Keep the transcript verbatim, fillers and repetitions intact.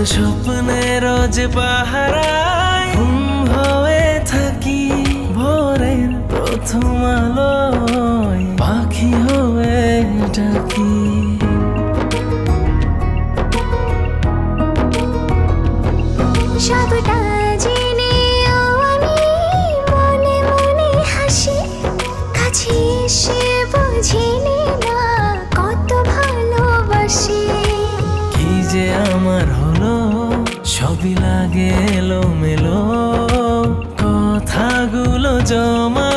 স্বপ্নে রোজ পাহারায় ঘুম হয়ে থাকি ভোরের প্রথম আলোয় পাখি হয়ে ডাকি। সবটা জেনেও আমি মনে মনে হাসি, কাছে এসে বুঝিনি না কত ভালোবাসি। কি যে আমার হলো সবই লাগে এলোমেলো, কথাগুলো জমা